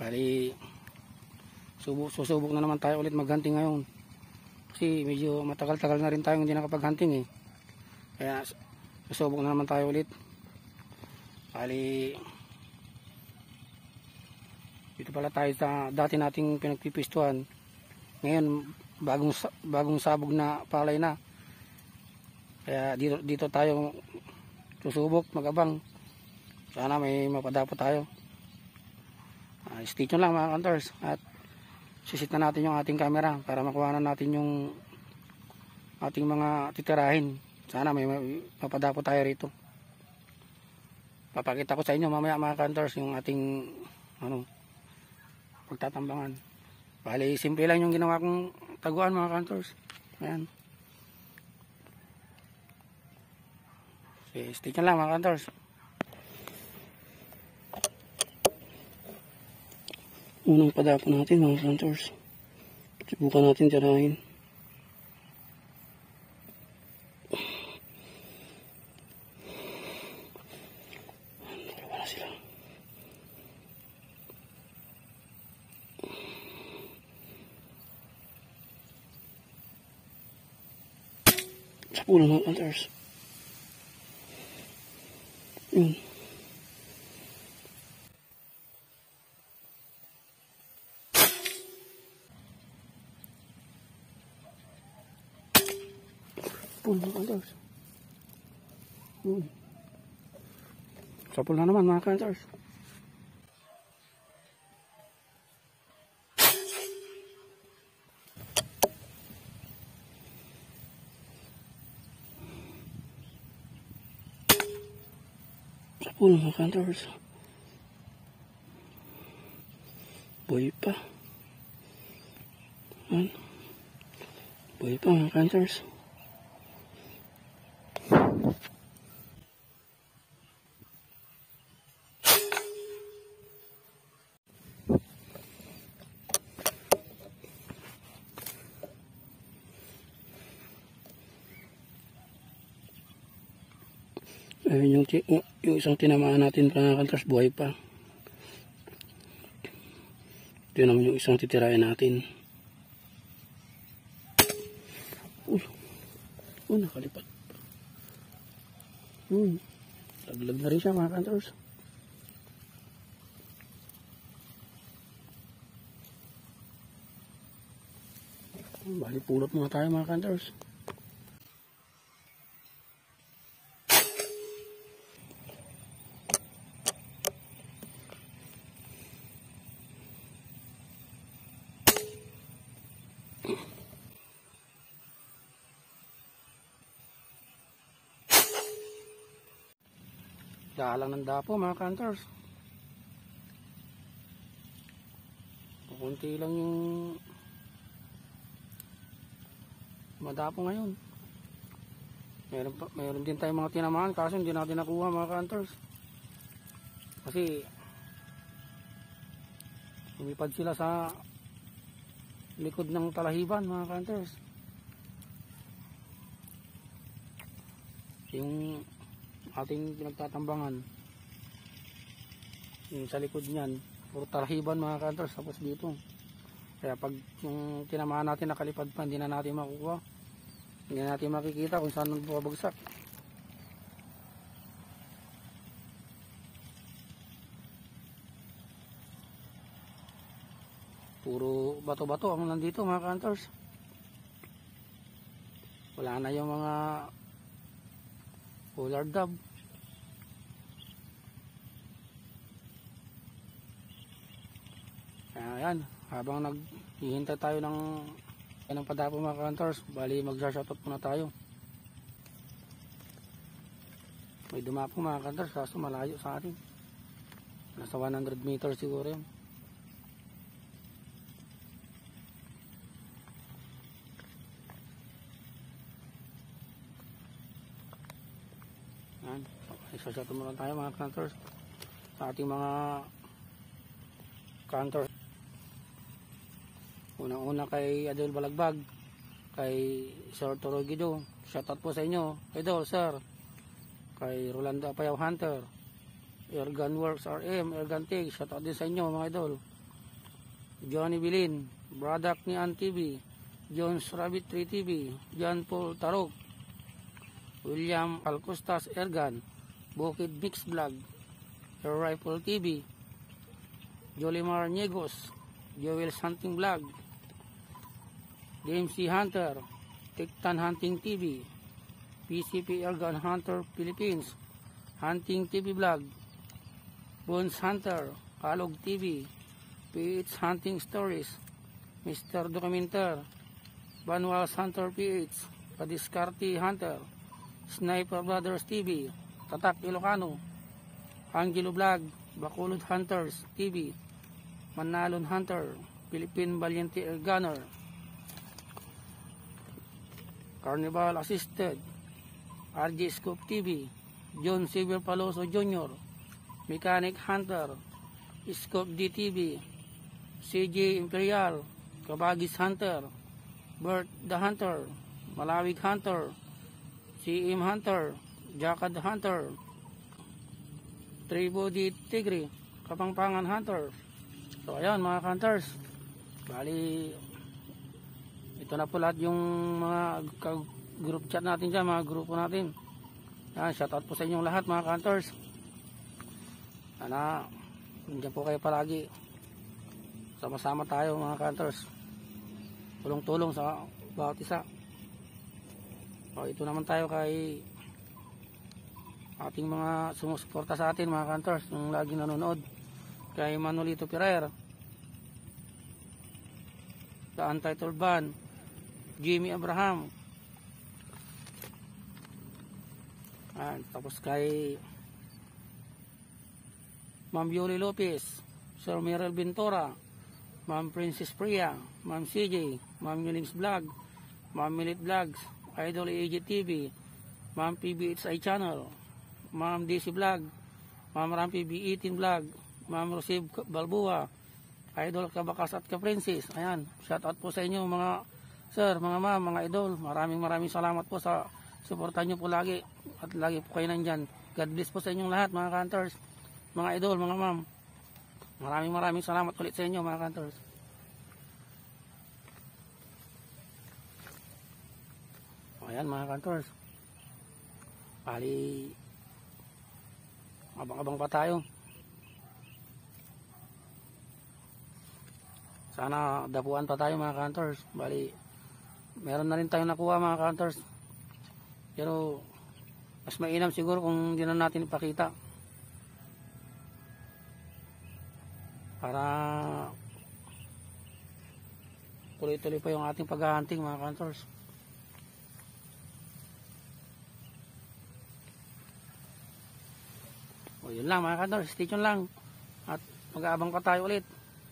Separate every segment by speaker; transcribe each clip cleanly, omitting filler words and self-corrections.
Speaker 1: Bali, susubok na naman tayo ulit maghunting ngayon. Kasi medyo matagal-tagal na rin tayo hindi nakapaghunting eh. Kaya susubok na naman tayo ulit. Bali, dito pala tayo sa dati nating pinagpipistuhan. Ngayon, bagong sabog na palay na. Kaya dito tayo susubok, magabang. Sana may mapadapo tayo. Stay tuned lang mga hunters. At sisit na natin yung ating camera para makuha na natin yung ating mga titirahin. Sana may mapadapo tayo rito. Papakita ko sa inyo mamaya mga hunters yung ating pagtatambangan. Bali, simple lang yung ginawa kong taguan mga hunters. Ayan. Stay tuned lang mga hunters. Unang padapo natin mga hunters. Subukan natin tirahin. Dalawa na sila. Sa pulo mga hunters. Yun. Pulo mga hunters. Sa pulo na naman mga hunters. Sa pulo mga hunters. Buhay pa. Buhay pa mga hunters. Ayun yung isang tinamaan natin mga hunters, buhay pa. Ito naman yung isang titirahin natin. Nakalipat. Laglag na rin siya mga hunters. Bali pulot muna tayo mga hunters. Dalang ng dapo mga hunters. Kunti lang yung madapo ngayon. Meron din tayong mga tinamaan kaso hindi natin nakuha mga hunters. Kasi lumipad sila sa likod ng talahiban mga hunters. Yung ating pinagtatambangan yung sa likod niyan puro talahiban mga hunters. Tapos dito kaya pag yung tinamaan natin nakalipad pa hindi na natin makukuha, hindi na natin makikita kung saan bumabagsak. Puro bato-bato ang nandito mga hunters. Wala na yung mga polar dove. Ayan, habang naghihintay tayo ng padapo mga hunters, bali mag-shoutout muna tayo. May dumapo mga hunters kaso malayo sa atin. Nasa 100 meters siguro yun. Shoutout muna tayo mga hunters sa ating mga hunters. Unang-una kay Adol Balagbag, kay Sir Torogido, shoutout po sa inyo Idol sir. Kay Rolando Apayaw Hunter, Airgun Works RM, Airgun Tig, shoutout din sa inyo mga idol. Johnny Bilin, Braddock ni An TV, Jones Rabbit 3 TV, John Paul Tarok, William Alcostas Ergan, Bukid Mix Vlog, Air Rifle TV, Jolimar Niegos, Joel Hunting Vlog, DMC Hunter, Tiktan Hunting TV, PCP Ergan Hunter Philippines, Hunting TV Vlog, Bones Hunter, Alog TV, PH Hunting Stories, Mr. Documenter, Banwals Hunter PH, Padiscarti Hunter, Sniper Brothers TV, Tatak Ilocano, Angelo Vlog, Bacolod Hunters TV, Manalon Hunter, Philippine Valiente Air Gunner, Carnival Assisted, RJ Scoop TV, John Silver Paloso Jr., Mechanic Hunter, Scoop DTV, CJ Imperial, Kabagis Hunter, Bert the Hunter, Malawig Hunter, CM Hunter, Jakad Hunter, Tribody Tigre, Kapangpangan Hunter. So ayan mga hunters, bali ito na po lahat yung mga group chat natin dyan, mga grupo natin. Yan, shoutout po sa inyong lahat mga hunters. Sana nandiyan po kayo palagi, sama-sama tayo mga hunters, tulong-tulong sa bawat isa. So, ito naman tayo kay ating mga sumusuporta sa atin mga hunters, yung lagi nanonood, kay Manolito Ferrer, The Untitled Band, Jimmy Abraham, tapos kay Ma'am Yoli Lopez, Sir Merel Ventura, Ma'am Princess Priya, Ma'am CJ, Ma'am Yulings Vlog, Ma'am Milit Vlogs, Idol AJ TV, Ma'am PBHI Channel, Ma'am DC Vlog, Ma'am Rampi B18 Vlog, Ma'am Rosib Balbua, Idol Kabakas at Ka-Princess. Ayan, shout out po sa inyo mga sir, mga ma'am, mga idol. Maraming salamat po sa suporta nyo po lagi, at lagi po kayo nandyan. God bless po sa inyong lahat mga hunters, mga idol, mga ma'am. Maraming salamat ulit sa inyo mga hunters. Ayan mga hunters, bali abang-abang pa tayo. Sana dapuan pa tayo mga hunters. Bali meron na rin tayong nakuha mga hunters, pero mas mainam siguro kung hindi na natin ipakita, para tuloy-tuloy pa yung ating paghahunting mga hunters. O yun lang mga hunters, stay tuned lang at mag-aabang pa tayo ulit.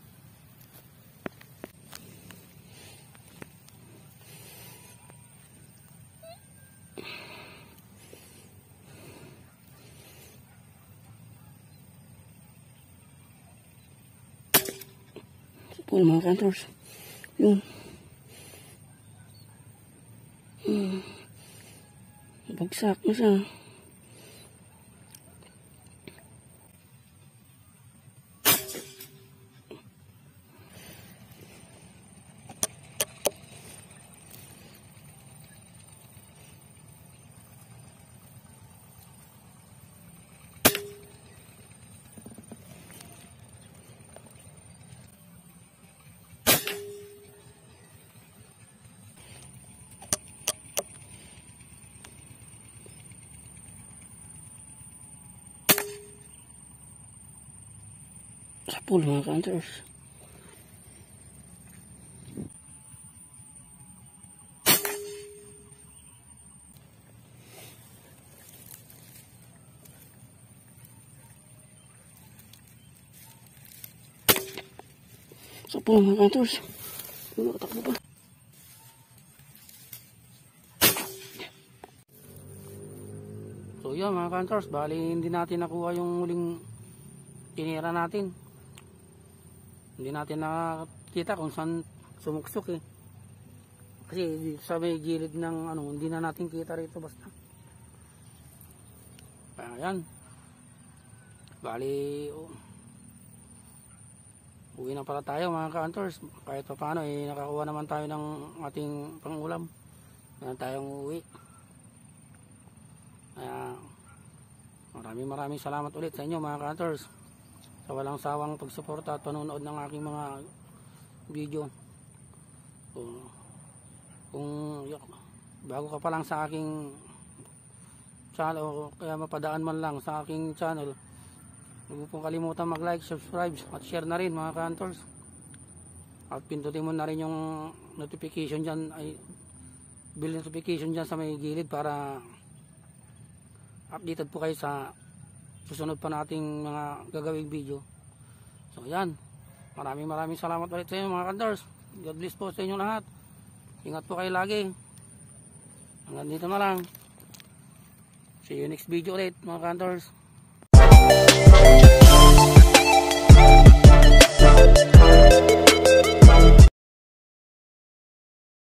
Speaker 1: Well, mga hunters, yun. Bagsak na siya. Sapul mga hunters. Sapul mga hunters. Takbo pa. So yun mga hunters, bali hindi natin nakuha yung huling tinira natin. Hindi natin nakita kung saan sumuksok eh. Kasi sa may gilid ng ano, hindi na natin kita rito basta. Ayan. Bali Uwi na pala tayo mga ka-hunters. Kahit pa paano nakakuha naman tayo ng ating pangulam. Meron tayong uwi. Kaya maraming salamat ulit sa inyo mga ka-hunters sa walang sawang pagsuporta at panonood ng aking mga video. Kung bago ka pa lang sa aking channel o kaya mapadaan man lang sa aking channel, huwag mo pong kalimutan mag-like, subscribe at share na rin mga ka-hunters. At pindutin mo na rin yung notification dyan, bell notification dyan sa may gilid para updated po kayo sa susunod pa nating mga gagawing video. So yan, maraming salamat ulit sa inyo mga ka-hunters. God bless po sa inyo lahat. Ingat po kayo lagi. Hanggang dito na lang. See you next video ulit mga ka-hunters.